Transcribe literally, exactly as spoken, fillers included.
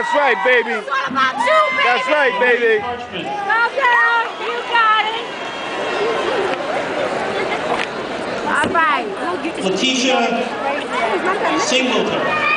That's right, baby. It's all about you, baby. That's right, baby. Go girl, you got it. All right. Letitia Singleton.